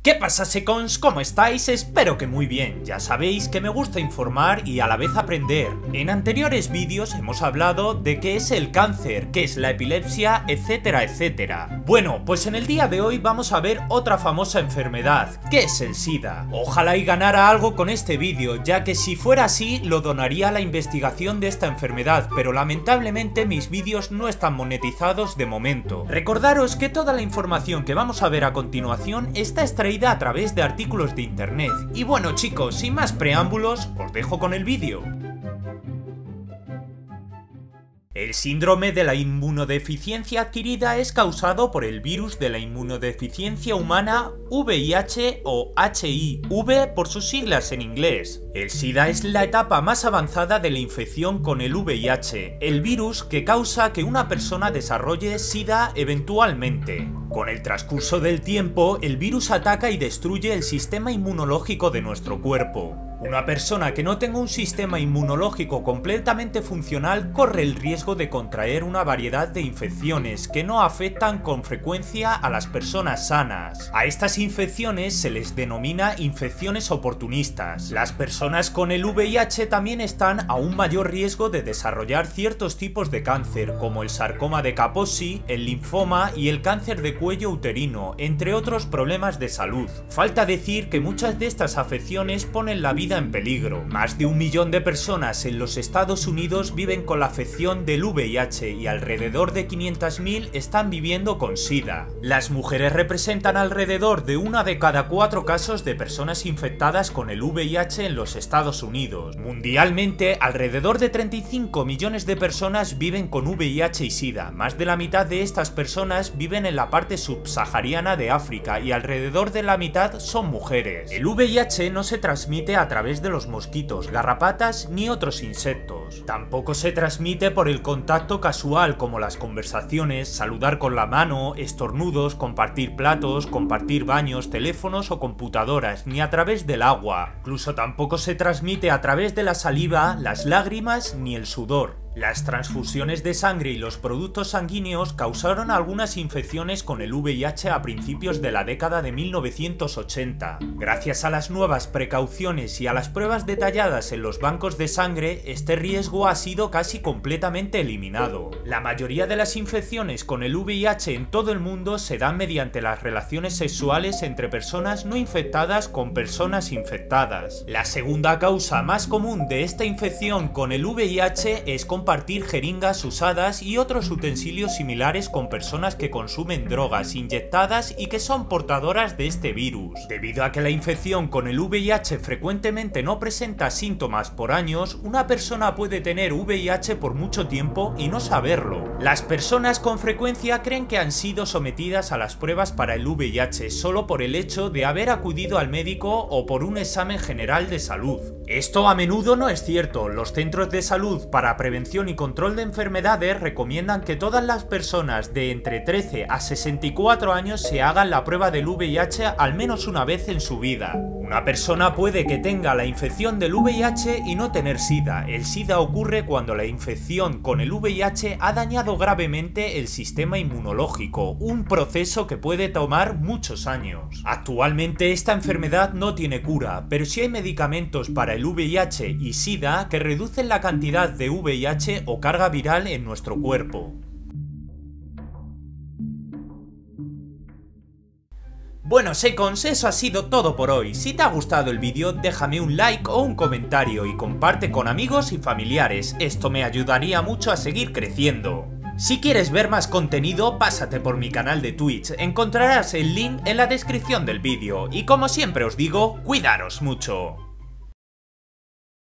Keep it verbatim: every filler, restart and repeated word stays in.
¿Qué pasa, secons? ¿Cómo estáis? Espero que muy bien. Ya sabéis que me gusta informar y a la vez aprender. En anteriores vídeos hemos hablado de qué es el cáncer, qué es la epilepsia, etcétera, etcétera. Bueno, pues en el día de hoy vamos a ver otra famosa enfermedad, que es el SIDA. Ojalá y ganara algo con este vídeo, ya que si fuera así lo donaría a la investigación de esta enfermedad, pero lamentablemente mis vídeos no están monetizados de momento. Recordaros que toda la información que vamos a ver a continuación está extraída a través de artículos de internet. Y bueno, chicos, sin más preámbulos, os dejo con el vídeo. El síndrome de la inmunodeficiencia adquirida es causado por el virus de la inmunodeficiencia humana V I H o H I V por sus siglas en inglés. El SIDA es la etapa más avanzada de la infección con el V I H, el virus que causa que una persona desarrolle SIDA eventualmente. Con el transcurso del tiempo, el virus ataca y destruye el sistema inmunológico de nuestro cuerpo. Una persona que no tenga un sistema inmunológico completamente funcional corre el riesgo de contraer una variedad de infecciones que no afectan con frecuencia a las personas sanas. A estas infecciones se les denomina infecciones oportunistas. Las personas con el V I H también están a un mayor riesgo de desarrollar ciertos tipos de cáncer, como el sarcoma de Kaposi, el linfoma y el cáncer de cuello uterino, entre otros problemas de salud. Falta decir que muchas de estas afecciones ponen la vida en peligro. Más de un millón de personas en los Estados Unidos viven con la afección del V I H y alrededor de quinientas mil están viviendo con SIDA. Las mujeres representan alrededor de una de cada cuatro casos de personas infectadas con el V I H en los Estados Unidos. Mundialmente, alrededor de treinta y cinco millones de personas viven con V I H y SIDA. Más de la mitad de estas personas viven en la parte subsahariana de África y alrededor de la mitad son mujeres. El V I H no se transmite a través de los mosquitos, garrapatas ni otros insectos. Tampoco se transmite por el contacto casual, como las conversaciones, saludar con la mano, estornudos, compartir platos, compartir baños, teléfonos o computadoras, ni a través del agua. Incluso tampoco se transmite a través de la saliva, las lágrimas ni el sudor. Las transfusiones de sangre y los productos sanguíneos causaron algunas infecciones con el V I H a principios de la década de mil novecientos ochenta. Gracias a las nuevas precauciones y a las pruebas detalladas en los bancos de sangre, este riesgo ha sido casi completamente eliminado. La mayoría de las infecciones con el V I H en todo el mundo se dan mediante las relaciones sexuales entre personas no infectadas con personas infectadas. La segunda causa más común de esta infección con el V I H es compartir jeringas usadas y otros utensilios similares con personas que consumen drogas inyectadas y que son portadoras de este virus. Debido a que la infección con el V I H frecuentemente no presenta síntomas por años, una persona puede tener V I H por mucho tiempo y no saberlo. Las personas con frecuencia creen que han sido sometidas a las pruebas para el V I H solo por el hecho de haber acudido al médico o por un examen general de salud. Esto a menudo no es cierto. Los centros de salud para prevención y control de enfermedades recomiendan que todas las personas de entre trece a sesenta y cuatro años se hagan la prueba del V I H al menos una vez en su vida. Una persona puede que tenga la infección del V I H y no tener SIDA. El SIDA ocurre cuando la infección con el V I H ha dañado gravemente el sistema inmunológico, un proceso que puede tomar muchos años. Actualmente esta enfermedad no tiene cura, pero sí hay medicamentos para el V I H y SIDA que reducen la cantidad de V I H o carga viral en nuestro cuerpo. Bueno, secons, eso ha sido todo por hoy. Si te ha gustado el vídeo, déjame un like o un comentario y comparte con amigos y familiares. Esto me ayudaría mucho a seguir creciendo. Si quieres ver más contenido, pásate por mi canal de Twitch. Encontrarás el link en la descripción del vídeo. Y como siempre os digo, cuidaros mucho.